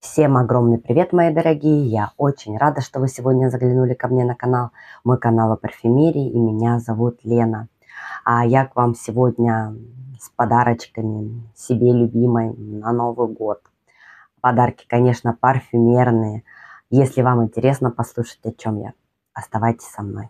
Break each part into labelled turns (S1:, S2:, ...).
S1: Всем огромный привет, мои дорогие! Я очень рада, что вы сегодня заглянули ко мне на канал. Мой канал о парфюмерии, и меня зовут Лена. А я к вам сегодня с подарочками себе любимой на Новый год. Подарки, конечно, парфюмерные. Если вам интересно послушать, о чем я, оставайтесь со мной.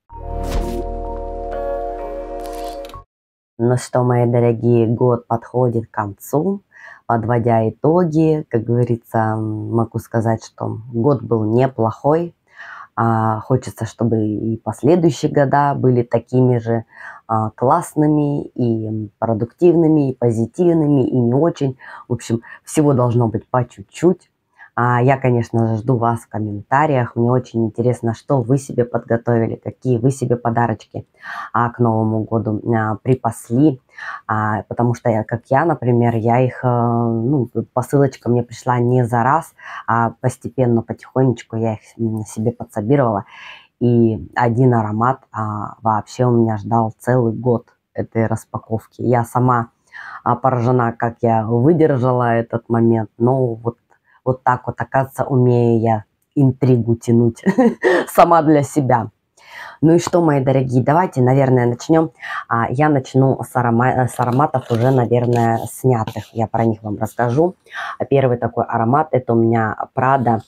S1: Ну что, мои дорогие, год подходит к концу. Подводя итоги, как говорится, могу сказать, что год был неплохой. Хочется, чтобы и последующие года были такими же классными, и продуктивными, и позитивными, и не очень. В общем, всего должно быть по чуть-чуть. Я, конечно же, жду вас в комментариях. Мне очень интересно, что вы себе подготовили, какие вы себе подарочки к Новому году припасли. Потому что, как я, например, я их, посылочка мне пришла не за раз, а постепенно, потихонечку я их себе подсобировала. И один аромат вообще у меня ждал целый год этой распаковки. Я сама поражена, как я выдержала этот момент. Но вот так вот, оказывается, умею я интригу тянуть сама для себя. Ну и что, мои дорогие, давайте, наверное, начнем. Я начну с ароматов уже, наверное, снятых. Я про них вам расскажу. Первый такой аромат, это у меня Prada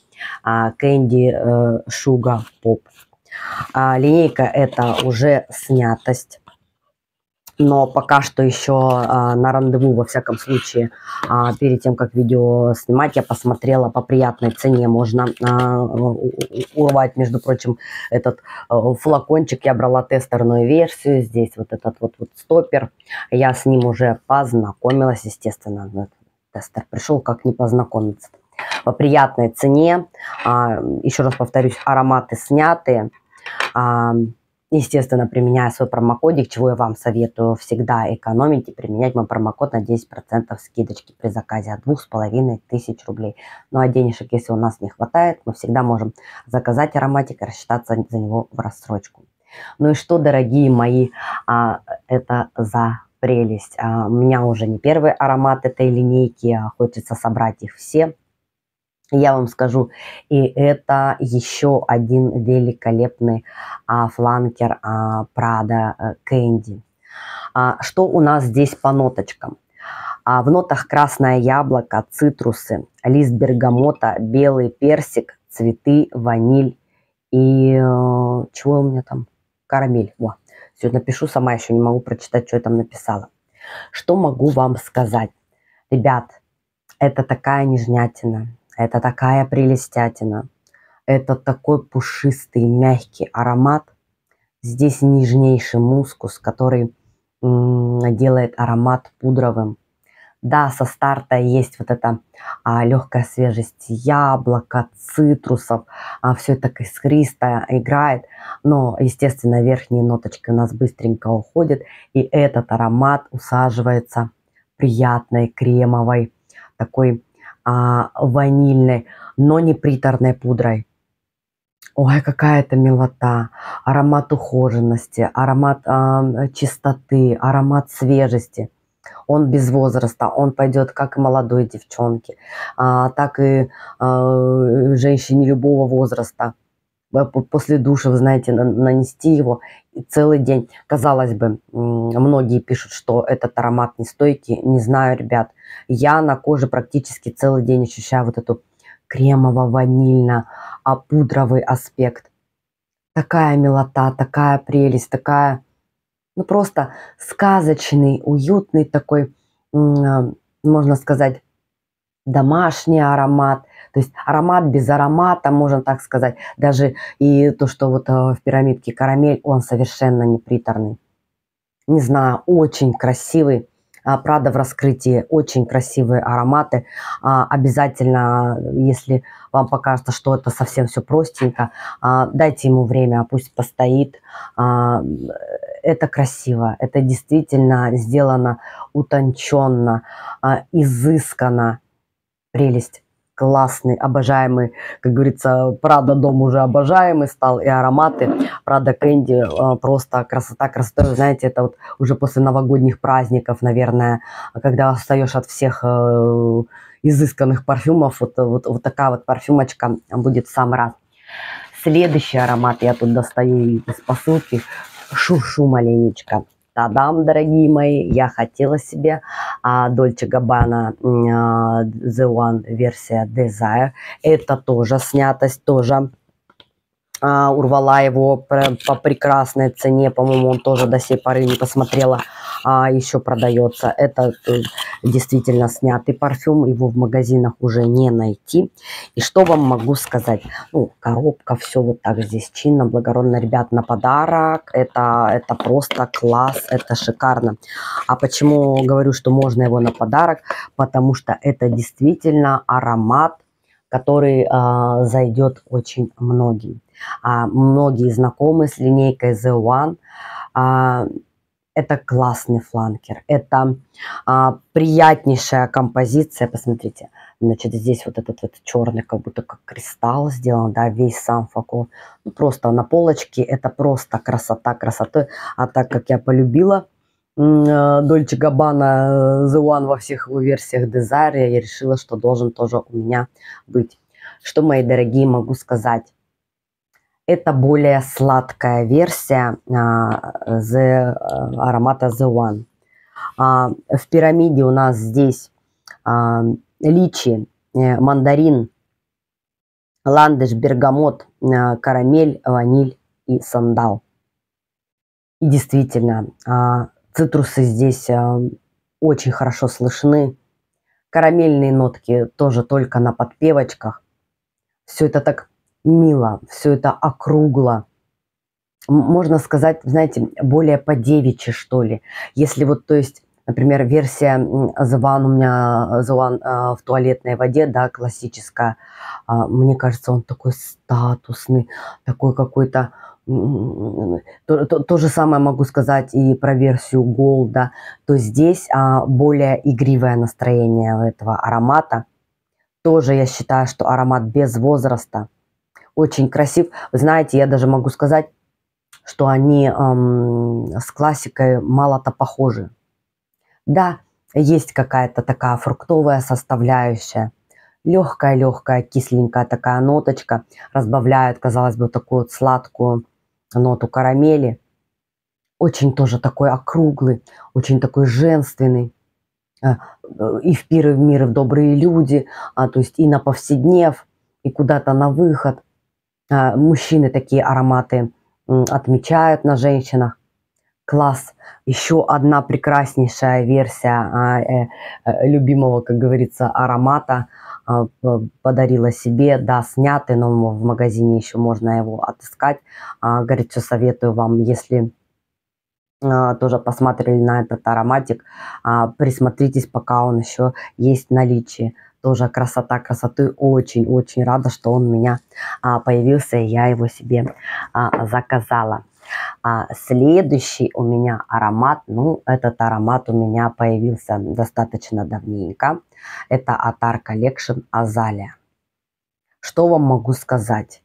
S1: Candy Sugar Pop. Линейка это уже снятость. Но пока что еще на рандеву, во всяком случае, перед тем, как видео снимать, я посмотрела по приятной цене. Можно урвать, между прочим, этот флакончик. Я брала тестерную версию. Здесь вот этот вот стоппер. Я с ним уже познакомилась, естественно. Тестер пришел, как не познакомиться. По приятной цене. Еще раз повторюсь, ароматы снятые. Естественно, применяя свой промокодик, чего я вам советую всегда экономить и применять мой промокод на 10% скидочки при заказе от 2500 рублей. Ну а денежек, если у нас не хватает, мы всегда можем заказать ароматик и рассчитаться за него в рассрочку. Ну и что, дорогие мои, это за прелесть. У меня уже не первый аромат этой линейки, хочется собрать их все. Я вам скажу, и это еще один великолепный фланкер Prada Candy. Что у нас здесь по ноточкам? В нотах красное яблоко, цитрусы, лист бергамота, белый персик, цветы, ваниль и чего у меня там? Карамель. Все напишу сама, еще не могу прочитать, что я там написала. Что могу вам сказать? Ребят, это такая нежнятина. Это такая прелестятина. Это такой пушистый, мягкий аромат. Здесь нежнейший мускус, который делает аромат пудровым. Да, со старта есть вот эта легкая свежесть яблока, цитрусов. Все это искристо играет. Но, естественно, верхние ноточки у нас быстренько уходят. И этот аромат усаживается приятной, кремовой, такой ванильной, но не приторной пудрой. Ой, какая это милота. Аромат ухоженности, аромат чистоты, аромат свежести. Он без возраста, он пойдет как и молодой девчонке, так и женщине любого возраста. После душа, вы знаете, нанести его и целый день. Казалось бы, многие пишут, что этот аромат нестойкий. Не знаю, ребят. Я на коже практически целый день ощущаю вот эту кремово-ванильно-пудровый аспект. Такая милота, такая прелесть, такая, просто сказочный, уютный такой, можно сказать, домашний аромат. То есть аромат без аромата, можно так сказать. Даже и то, что вот в пирамидке карамель, он совершенно не приторный. Не знаю, очень красивый. Prada в раскрытии, очень красивые ароматы. Обязательно, если вам покажется, что это совсем все простенько, дайте ему время, пусть постоит. Это красиво, это действительно сделано утонченно, изысканно. Прелесть. классный, обожаемый, как говорится, Прада дом уже обожаемый стал, и ароматы Прада Кэнди просто красота, красота. Вы знаете, это вот уже после новогодних праздников, наверное, когда устаешь от всех изысканных парфюмов, вот такая вот парфюмочка будет в самый раз. Следующий аромат я тут достаю из посылки, шуршу маленечко. Тадам, дорогие мои, я хотела себе Dolce Gabbana The One версия Desire. Это тоже снятость, тоже урвала его по прекрасной цене. По-моему, он тоже до сей поры не посмотрела, еще продается. Это действительно снятый парфюм, его в магазинах уже не найти. И что вам могу сказать? Ну, коробка, все вот так здесь чинно, благородно, ребят, на подарок. Это просто класс, это шикарно. А почему говорю, что можно его на подарок? Потому что это действительно аромат, который зайдет очень многим. Многие знакомы с линейкой The One. Это классный фланкер, это приятнейшая композиция. Посмотрите, значит, здесь вот этот вот черный, как будто как кристалл сделан, да, весь сам флакон. Ну, просто на полочке это просто красота красотой. А так как я полюбила Dolce Gabbana The One во всех версиях Desire, я решила, что должен тоже у меня быть. Что, мои дорогие, могу сказать? Это более сладкая версия аромата The One. В пирамиде у нас здесь личи, мандарин, ландыш, бергамот, карамель, ваниль и сандал. И действительно, цитрусы здесь очень хорошо слышны. Карамельные нотки тоже только на подпевочках. Все это так мило, все это округло. Можно сказать, знаете, более по-девичьи, что ли. Если вот, то есть, например, версия The One у меня The One в туалетной воде, да, классическая. Мне кажется, он такой статусный, такой какой-то. То же самое могу сказать и про версию Gold, да. То здесь более игривое настроение этого аромата. Тоже я считаю, что аромат без возраста. Очень красив. Вы знаете, я даже могу сказать, что они с классикой мало-то похожи. Да, есть какая-то такая фруктовая составляющая. Легкая-легкая, кисленькая такая ноточка. Разбавляют, казалось бы, такую вот сладкую ноту карамели. Очень тоже такой округлый, очень такой женственный. И в пиры, в миры, в добрые люди. То есть и на повседнев, и куда-то на выход. Мужчины такие ароматы отмечают на женщинах. Класс. Еще одна прекраснейшая версия любимого, как говорится, аромата подарила себе. Да, снятый, но в магазине еще можно его отыскать. Горячо советую вам, если тоже посмотрели на этот ароматик, присмотритесь, пока он еще есть в наличии. Тоже красота красоты. Очень-очень рада, что он у меня появился, и я его себе заказала. Следующий у меня аромат, ну, этот аромат у меня появился достаточно давненько. Это Attar Collection Azalea. Что вам могу сказать?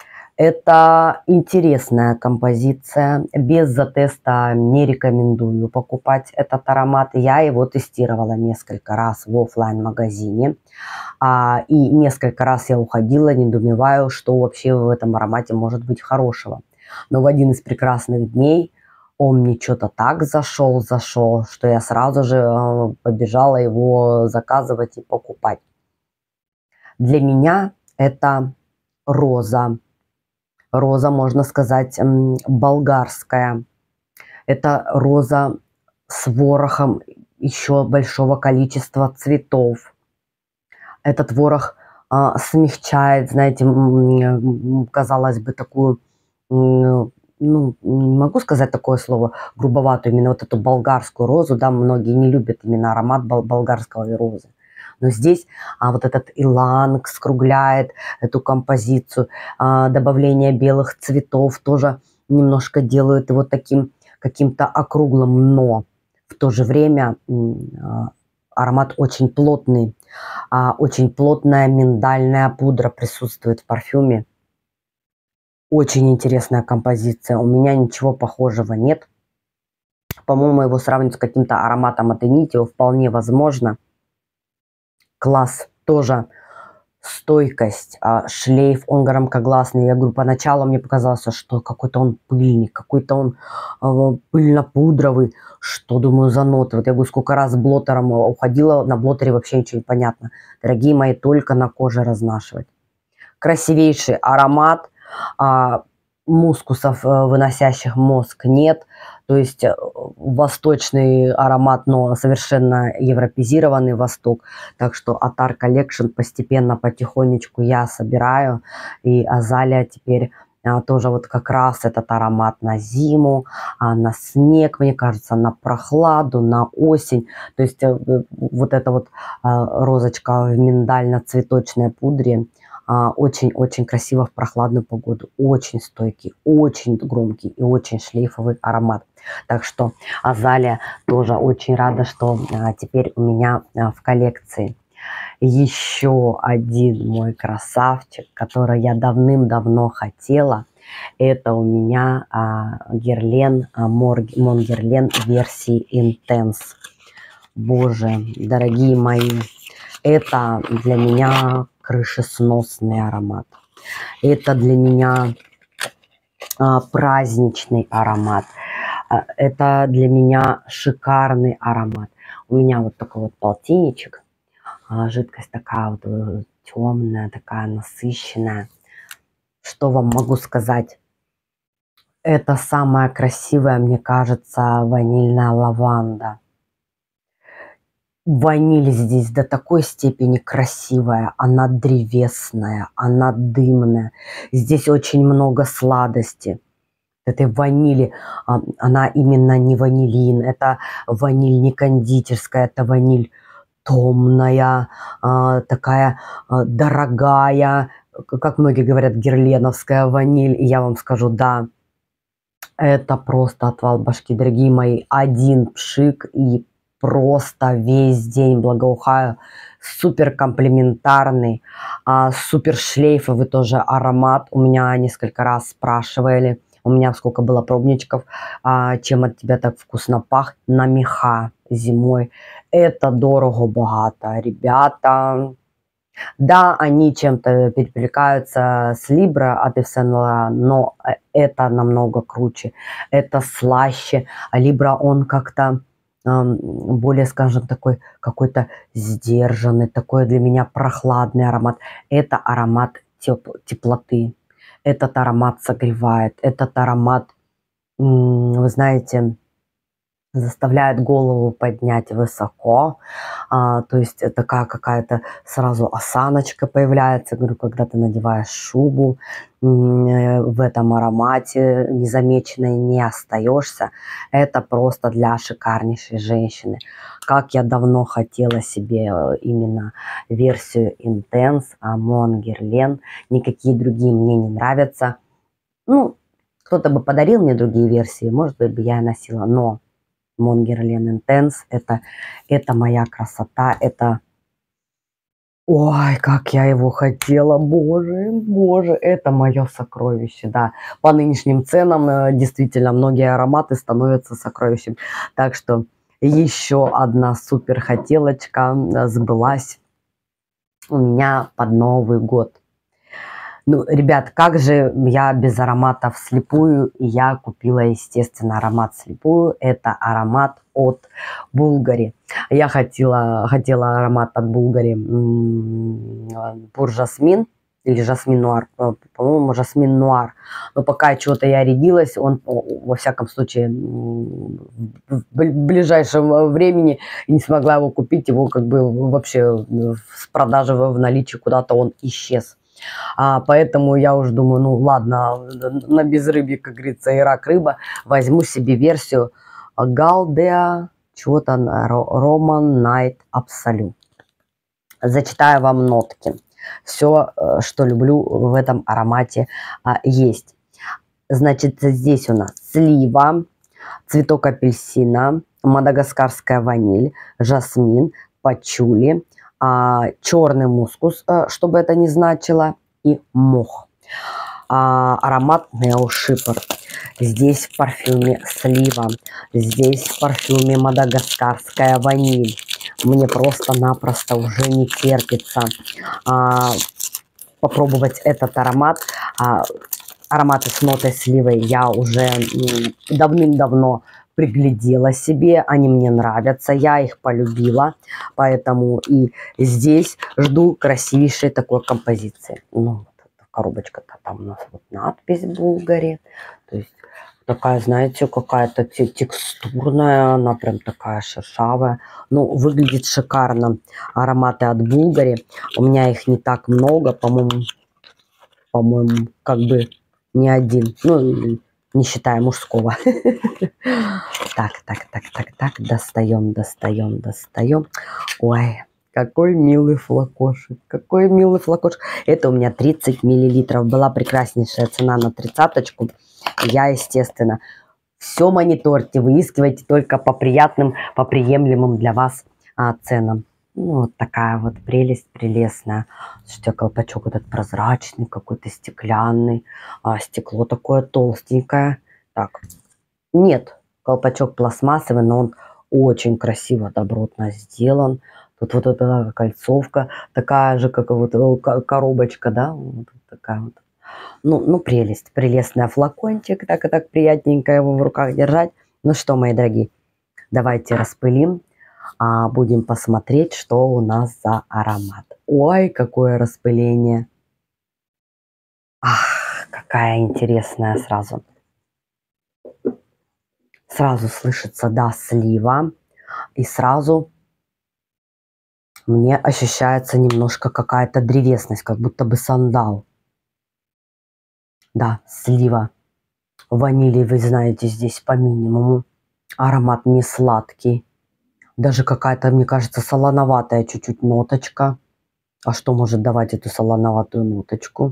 S1: Это интересная композиция. Без затеста не рекомендую покупать этот аромат. Я его тестировала несколько раз в оффлайн-магазине. И несколько раз я уходила, недоумеваю, что вообще в этом аромате может быть хорошего. Но в один из прекрасных дней он мне что-то так зашел, что я сразу же побежала его заказывать и покупать. Для меня это роза. Роза, можно сказать, болгарская. Это роза с ворохом еще большого количества цветов. Этот ворох смягчает, знаете, казалось бы, такую, ну, не могу сказать такое слово, грубоватую, именно вот эту болгарскую розу, да, многие не любят именно аромат болгарской розы. Но здесь вот этот иланг скругляет эту композицию, добавление белых цветов тоже немножко делают его таким каким-то округлым, но в то же время аромат очень плотный. Очень плотная миндальная пудра присутствует в парфюме. Очень интересная композиция. У меня ничего похожего нет. По-моему, его сравнить с каким-то ароматом от Initio вполне возможно. Класс тоже. Стойкость, шлейф, он громкогласный. Я говорю, поначалу мне показалось, что какой-то он пыльный, какой-то он пыльно-пудровый. Что, думаю, за ноты? Вот я говорю, сколько раз блоттером уходила, на блоттере вообще ничего не понятно. Дорогие мои, только на коже разнашивать. Красивейший аромат. Мускусов, выносящих мозг, нет. То есть восточный аромат, но совершенно европезированный Восток. Так что Attar Collection постепенно, потихонечку я собираю. И Азалия теперь тоже вот как раз этот аромат на зиму, на снег, мне кажется, на прохладу, на осень. То есть вот эта вот розочка в миндально-цветочной пудре очень-очень красиво в прохладную погоду. Очень стойкий, очень громкий и очень шлейфовый аромат. Так что Азалия тоже очень рада, что теперь у меня в коллекции. Еще один мой красавчик, который я давным-давно хотела. Это у меня Герлен, Mon Guerlain версии Intense. Боже, дорогие мои, это для меня крышесносный аромат. Это для меня праздничный аромат. Это для меня шикарный аромат. У меня вот такой вот полтинничек. Жидкость такая вот темная, такая насыщенная. Что вам могу сказать? Это самая красивая, мне кажется, ванильная лаванда. Ваниль здесь до такой степени красивая, она древесная, она дымная. Здесь очень много сладости. Этой ванили, она именно не ванилин, это ваниль не кондитерская, это ваниль томная, такая дорогая, как многие говорят, герленовская ваниль. И я вам скажу, да, это просто отвал башки, дорогие мои. Один пшик и просто весь день благоухаю. Супер комплементарный, супер шлейфовый тоже аромат. У меня несколько раз спрашивали, у меня сколько было пробничков, чем от тебя так вкусно пахнет. На меха зимой. Это дорого-богато, ребята. Да, они чем-то перекликаются с Libra от Yves Saint Laurent, но это намного круче, это слаще. А Libra, он как-то более, скажем, такой какой-то сдержанный, такой для меня прохладный аромат. Это аромат теплоты, этот аромат согревает, этот аромат, вы знаете, заставляет голову поднять высоко, то есть такая какая-то сразу осаночка появляется, говорю, когда ты надеваешь шубу, в этом аромате незамеченной не остаешься. Это просто для шикарнейшей женщины. Как я давно хотела себе именно версию Intense, Mon Guerlain, никакие другие мне не нравятся. Ну, кто-то бы подарил мне другие версии, может быть, бы я и носила, но Mon Guerlain Intense, это моя красота, это... Ой, как я его хотела, боже, боже, это мое сокровище, да. По нынешним ценам действительно многие ароматы становятся сокровищем. Так что еще одна супер хотелочка сбылась у меня под Новый год. Ну, ребят, как же я без ароматов вслепую? И я купила, естественно, аромат вслепую. Это аромат от Bulgari. Я хотела аромат от Bulgari Pour Jasmine или Жасмин Нуар, по-моему, Жасмин Нуар. Но пока чего-то я рядилась, он, во всяком случае, в ближайшем времени не смогла его купить. Его как бы вообще с продажи в наличии куда-то он исчез. Поэтому я уже думаю, ну ладно, на безрыбье, как говорится, и рак рыба, возьму себе версию Галдеа, чего-то Roman Night Absolute. Зачитаю вам нотки. Все, что люблю в этом аромате, есть. Значит, здесь у нас слива, цветок апельсина, мадагаскарская ваниль, жасмин, пачули, черный мускус, чтобы это не значило, и мох. Аромат Neo Shepard. Здесь в парфюме слива, здесь в парфюме мадагаскарская ваниль. Мне просто-напросто уже не терпится попробовать этот аромат. Ароматы с нотой сливы я уже давным-давно приглядела себе, они мне нравятся, я их полюбила, поэтому и здесь жду красивейшей такой композиции. Ну, коробочка-то там у нас вот надпись Bulgari, то есть такая, знаете, какая-то текстурная, она прям такая шершавая. Ну, выглядит шикарно. Ароматы от Bulgari. У меня их не так много, по-моему, как бы не один. Ну, не считая мужского. Так, достаем. Ой, какой милый флакошек, какой милый флакошек. Это у меня 30 миллилитров. Была прекраснейшая цена на 30-очку. Я, естественно, все мониторьте, выискивайте только по приятным, по приемлемым для вас ценам. Ну, вот такая вот прелесть прелестная. Слушайте, колпачок вот этот прозрачный, какой-то стеклянный. Стекло такое толстенькое. Так, нет, колпачок пластмассовый, но он очень красиво, добротно сделан. Тут вот эта кольцовка, такая же, как вот коробочка, да, вот такая вот. Ну, прелесть, прелестный флакончик, так и так приятненько его в руках держать. Ну что, мои дорогие, давайте распылим, будем посмотреть, что у нас за аромат. Ой, какое распыление. Ах, какая интересная сразу. Сразу слышится, да, слива, и сразу мне ощущается немножко какая-то древесность, как будто бы сандал. Да, слива. Ванили, вы знаете, здесь по минимуму. Аромат не сладкий. Даже какая-то, мне кажется, солоноватая чуть-чуть ноточка. А что может давать эту солоноватую ноточку?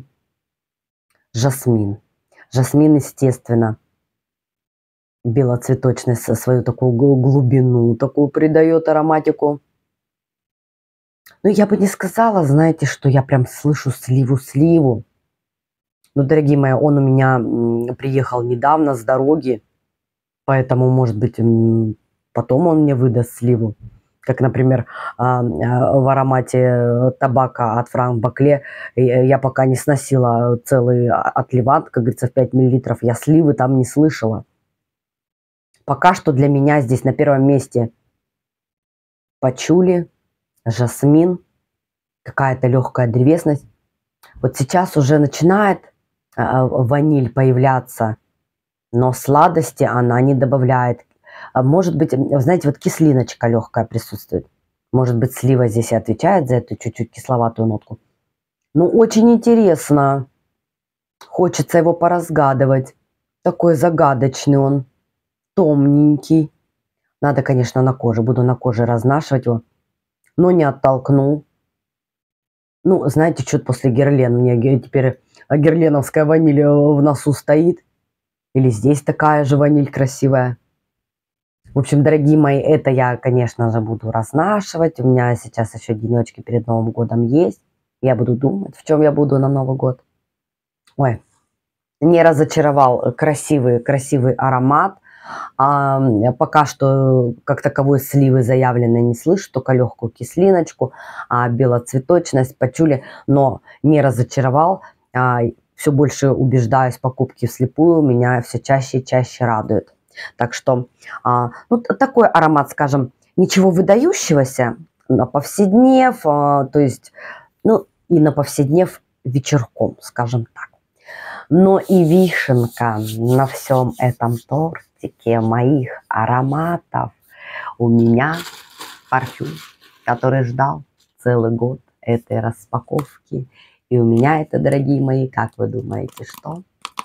S1: Жасмин. Жасмин, естественно, белоцветочность, свою такую глубину такую придает ароматику. Ну, я бы не сказала, знаете, что я прям слышу сливу. Ну, дорогие мои, он у меня приехал недавно с дороги, поэтому, может быть, потом он мне выдаст сливу. Как, например, в аромате табака от Franck Baclé я пока не сносила целый отливант, как говорится, в 5 миллилитров. Я сливы там не слышала. Пока что для меня здесь на первом месте пачули, жасмин, какая-то легкая древесность. Вот сейчас уже начинает ваниль появляться, но сладости она не добавляет. Может быть, знаете, вот кислиночка легкая присутствует. Может быть, слива здесь и отвечает за эту чуть-чуть кисловатую нотку. Ну, очень интересно. Хочется его поразгадывать. Такой загадочный он, томненький. Надо, конечно, на коже. Буду на коже разнашивать его, но не оттолкну. Ну, знаете, что-то после Герлен. Мне теперь герленовская ваниль в носу стоит. Или здесь такая же ваниль красивая. В общем, дорогие мои, это я, конечно же, буду разнашивать. У меня сейчас еще денечки перед Новым годом есть. Я буду думать, в чем я буду на Новый год. Ой, не разочаровал красивый аромат. Пока что как таковой сливы заявленной не слышу, только легкую кислиночку, белоцветочность, пачули, но не разочаровал. Все больше убеждаюсь в покупке вслепую, меня все чаще и чаще радует. Так что ну, такой аромат, скажем, ничего выдающегося, на повседнев, то есть, ну, и на повседнев вечерком, скажем так. Но и вишенка на всем этом тортике моих ароматов у меня парфюм, который ждал целый год этой распаковки. И у меня это, дорогие мои, как вы думаете, что?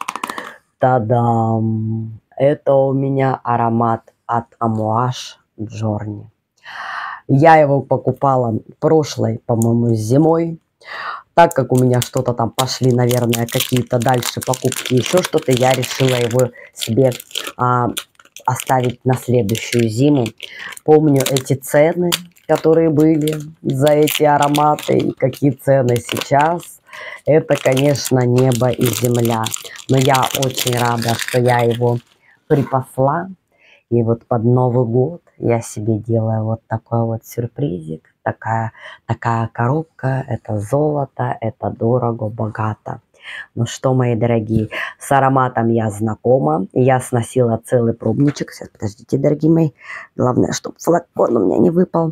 S1: Та-дам! Это у меня аромат от Amouage Journey. Я его покупала прошлой, по-моему, зимой. Так как у меня что-то там пошли, наверное, какие-то дальше покупки, еще что-то, я решила его себе оставить на следующую зиму. Помню эти цены, которые были за эти ароматы и какие цены сейчас, это, конечно, небо и земля. Но я очень рада, что я его припасла. И вот под Новый год я себе делаю вот такой вот сюрпризик. Такая коробка. Это золото, это дорого, богато. Ну что, мои дорогие, с ароматом я знакома. Я сносила целый пробничек. Сейчас, подождите, дорогие мои. Главное, чтобы флакон у меня не выпал.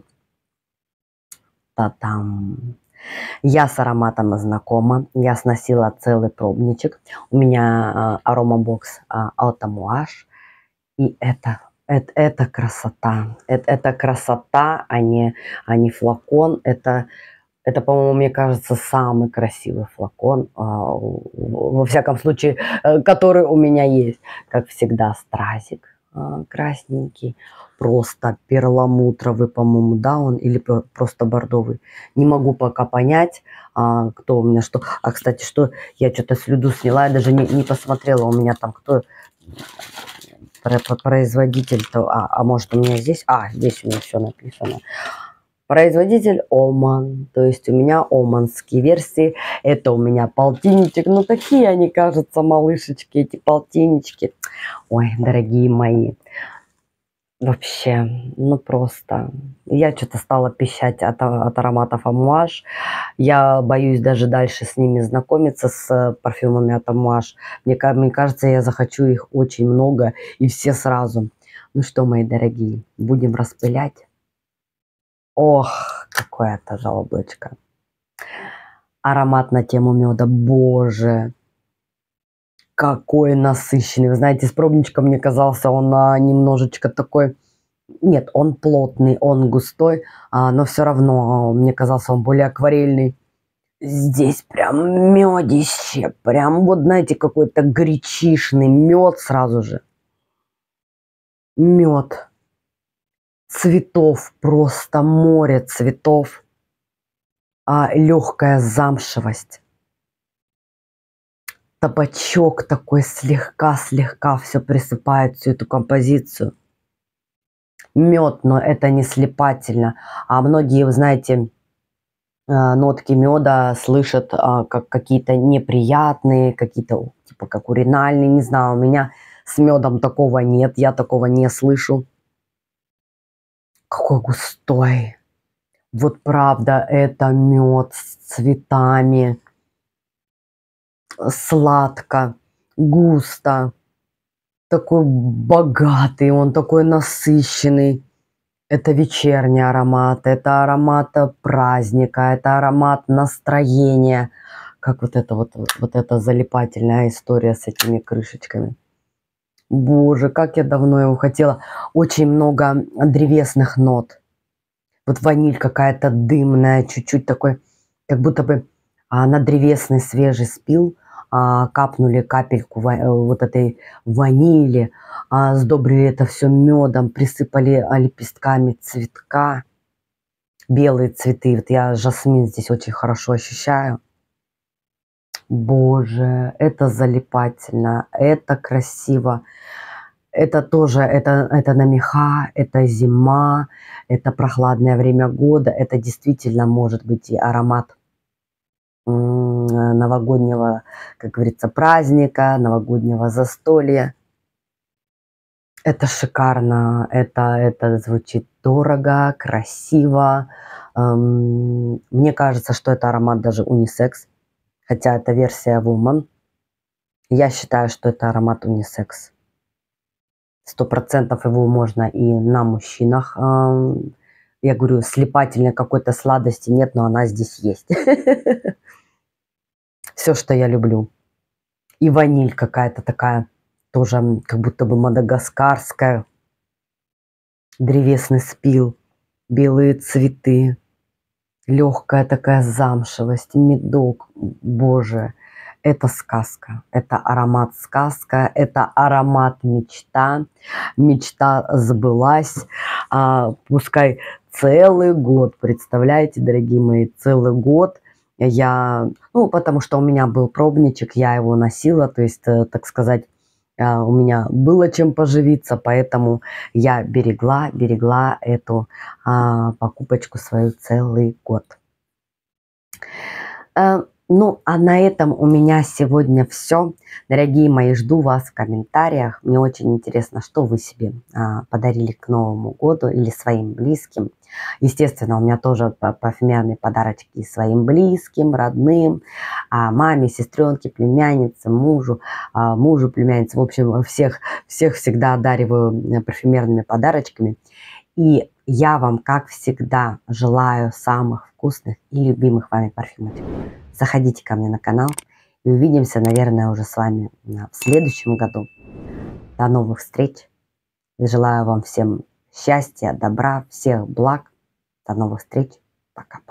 S1: Та-там. Я с ароматом знакома. Я сносила целый пробничек. У меня аромабокс Алтамуаж. И это красота. Это красота, а не флакон. Это, по-моему, мне кажется, самый красивый флакон, во всяком случае, который у меня есть. Как всегда, стразик красненький, просто перламутровый, по-моему, да, он, или просто бордовый. Не могу пока понять, кто у меня что. А, кстати, что я что-то слюду сняла, я даже не посмотрела, у меня там кто... Производитель-то, может у меня здесь, здесь у меня все написано. Производитель Оман, то есть у меня оманские версии, это у меня полтинничек, ну такие они, кажутся, малышечки, эти полтиннички. Ой, дорогие мои, вообще, ну просто, я что-то стала пищать от ароматов Амуаж. Я боюсь даже дальше с ними знакомиться, с парфюмами от Амуаж. Мне кажется, я захочу их очень много и все сразу. Ну что, мои дорогие, будем распылять. Ох, какое это облачко. Аромат на тему меда, боже, какой насыщенный. Вы знаете, с пробничком мне казался он немножечко такой... Нет, он плотный, он густой, но все равно мне казался он более акварельный. Здесь прям медище, прям вот, знаете, какой-то гречишный мед сразу же. Мед. Цветов, просто море цветов. Легкая замшевость. Табачок такой слегка все присыпает всю эту композицию. Мед, но это не слепательно. А многие, вы знаете, нотки меда слышат как какие-то неприятные, какие-то типа как уринальные, не знаю, у меня с медом такого нет, я такого не слышу. Какой густой. Вот правда, это мед с цветами. Сладко, густо. Такой богатый, он такой насыщенный. Это вечерний аромат, это аромат праздника, это аромат настроения. Как вот эта залипательная история с этими крышечками. Боже, как я давно его хотела. Очень много древесных нот. Вот ваниль какая-то дымная, чуть-чуть такой, как будто бы на древесный свежий спил, капнули капельку вот этой ванили, сдобрили это все медом, присыпали лепестками цветка, белые цветы. Вот я жасмин здесь очень хорошо ощущаю. Боже, это залипательно, это красиво. Это тоже, это на меха, это зима, это прохладное время года. Это действительно может быть и аромат новогоднего, как говорится, праздника, новогоднего застолья. Это шикарно, это звучит дорого, красиво. Мне кажется, что это аромат даже унисекс, хотя это версия Woman. Я считаю, что это аромат унисекс. 100% его можно и на мужчинах. Я говорю, слепательной какой-то сладости нет, но она здесь есть. Все, что я люблю. И ваниль какая-то такая, тоже как будто бы мадагаскарская. Древесный спил, белые цветы, легкая такая замшевость, медок. Боже, это сказка, это аромат сказка, это аромат мечта. Мечта сбылась, пускай целый год, представляете, дорогие мои, целый год. Потому что у меня был пробничек, я его носила, то есть, так сказать, у меня было чем поживиться, поэтому я берегла эту покупочку свою целый год. Ну, а на этом у меня сегодня все. Дорогие мои, жду вас в комментариях. Мне очень интересно, что вы себе подарили к Новому году или своим близким. Естественно, у меня тоже парфюмерные подарочки своим близким, родным, маме, сестренке, племяннице, мужу, племяннице. В общем, всех всегда одариваю парфюмерными подарочками. И я вам, как всегда, желаю самых вкусных и любимых вами парфюмов. Заходите ко мне на канал и увидимся, наверное, уже с вами в следующем году. До новых встреч. И желаю вам всем счастья, добра, всех благ. До новых встреч. Пока.